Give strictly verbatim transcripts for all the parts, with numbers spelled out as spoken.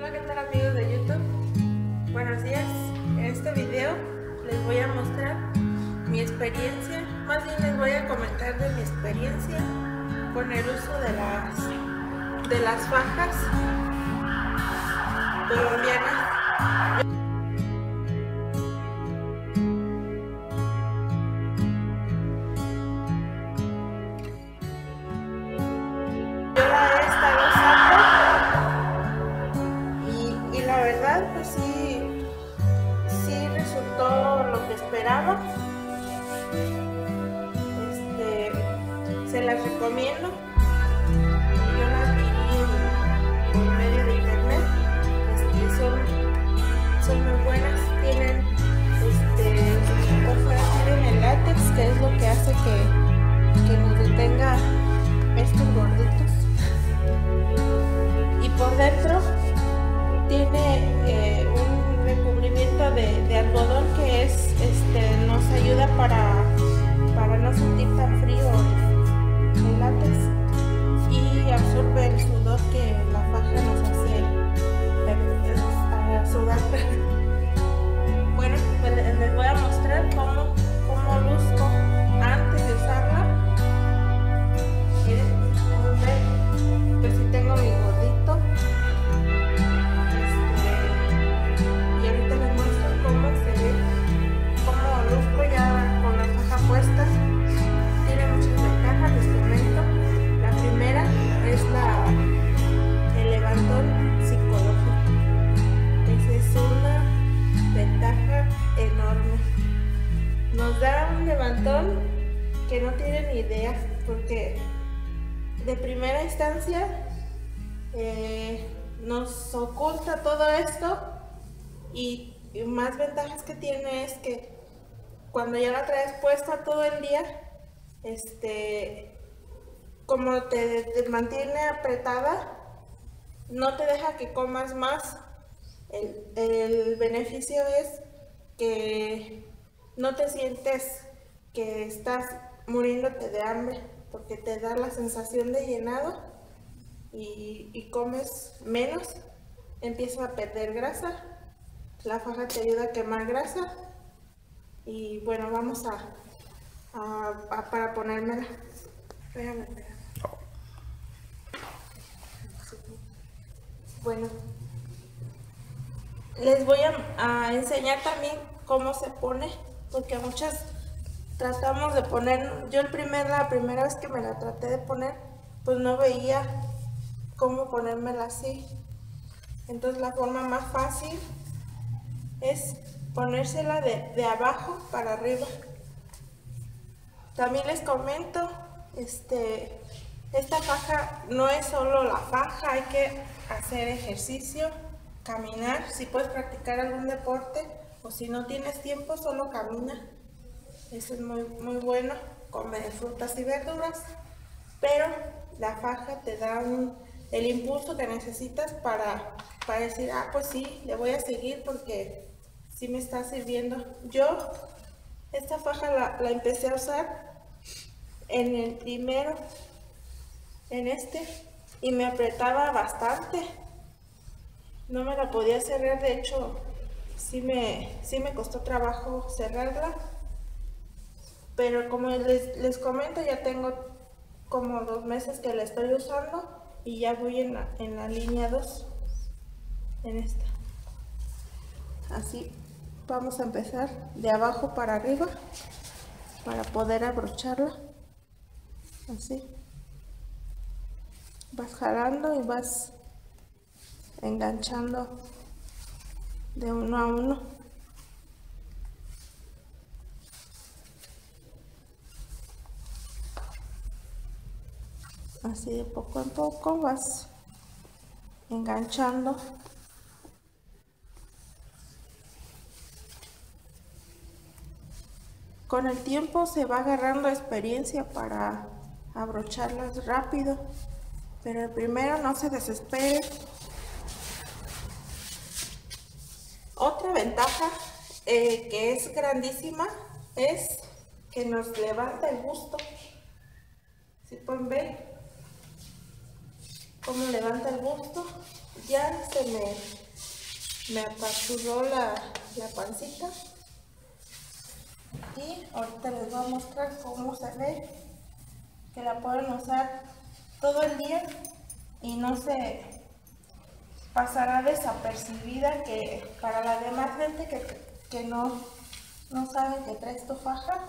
Hola, ¿qué tal amigos de YouTube? Buenos días. En este video les voy a mostrar mi experiencia, más bien les voy a comentar de mi experiencia con el uso de las, de las fajas colombianas. Yo la he estado usando y, y la verdad pues sí, sí resultó lo que esperaba. Este, se las recomiendo. Yo las adquirí por medio de internet. Este, son, son muy buenas. Tienen este, por fuera tienen el látex, que es lo que hace que, que nos detenga estos gorditos. Y por dentro tiene eh, un recubrimiento de, de algodón que es, este, nos ayuda para, para no sentir tan frío el látex y absorbe el sudor que la faja nos hace a sudar. Bueno, pues les voy a mostrar cómo, cómo luzco antes de usarla. Miren, como ven, pues sí tengo mi gordito. Este, y ahorita les muestro cómo se ve, cómo luzco ya con la faja puesta. Tiene muchas ventajas, les comento. La primera es la, el levantón psicológico. Esa es una ventaja enorme. Nos da un levantón que no tienen ni idea, porque de primera instancia eh, nos oculta todo esto, y, y más ventajas que tiene es que cuando ya la traes puesta todo el día, este, como te, te mantiene apretada, no te deja que comas más. El, el beneficio es que no te sientes que estás muriéndote de hambre, porque te da la sensación de llenado y, y comes menos, empiezas a perder grasa. La faja te ayuda a quemar grasa. Y bueno, vamos a, a, a para ponérmela. Déjame ver. Bueno, les voy a, a enseñar también cómo se pone, porque muchas tratamos de poner. Yo el primer, la primera vez que me la traté de poner, pues no veía cómo ponérmela así. Entonces la forma más fácil es ponérsela de, de abajo para arriba. También les comento, este, esta faja no es solo la faja, hay que hacer ejercicio, caminar. Si puedes practicar algún deporte, o si no tienes tiempo, solo camina. Eso es muy, muy bueno. Comer frutas y verduras, pero la faja te da un, el impulso que necesitas para, para decir, ah, pues sí, le voy a seguir porque sí me está sirviendo. Yo esta faja la, la empecé a usar en el primero, en este, y me apretaba bastante. No me la podía cerrar, de hecho sí me, sí me costó trabajo cerrarla. Pero como les, les comento, ya tengo como dos meses que la estoy usando y ya voy en la, en la línea dos, en esta. Así vamos a empezar de abajo para arriba para poder abrocharla. Así. Vas jalando y vas enganchando de uno a uno. Así de poco en poco vas enganchando. Con el tiempo se va agarrando experiencia para abrocharlas rápido, pero el primero no se desespere. Otra ventaja eh, que es grandísima es que nos levanta el busto. Si pueden ver cómo levanta el busto, ya se me, me apachurró la, la pancita. Y ahorita les voy a mostrar cómo se ve, que la pueden usar todo el día y no se pasará desapercibida, que para la demás gente que, que no, no sabe que traes tu faja,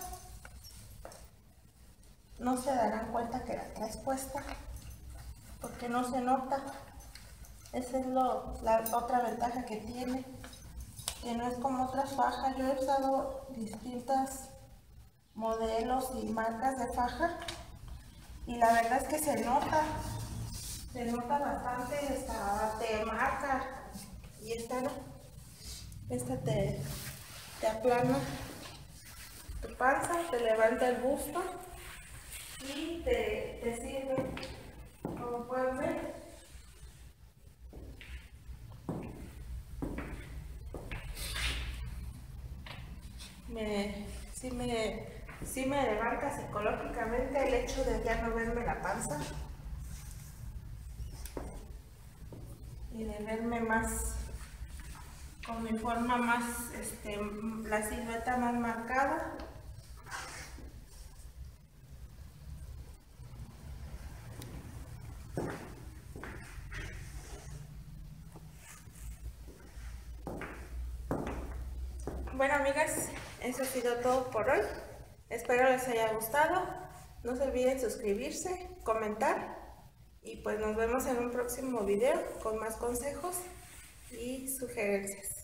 no se darán cuenta que la traes puesta, porque no se nota. Esa es lo, la otra ventaja que tiene, que no es como otras fajas. Yo he usado distintas modelos y marcas de faja y la verdad es que se nota, se nota bastante, esta te marca y esta no, esta te, te aplana tu panza, te levanta el busto y te, te sirve, como pueden ver. Me, sí, me, sí me levanta psicológicamente el hecho de ya no verme la panza y de verme más, con mi forma más, este, la silueta más marcada. Bueno, amigas, eso ha sido todo por hoy. Espero les haya gustado. No se olviden suscribirse, comentar y pues nos vemos en un próximo video con más consejos y sugerencias.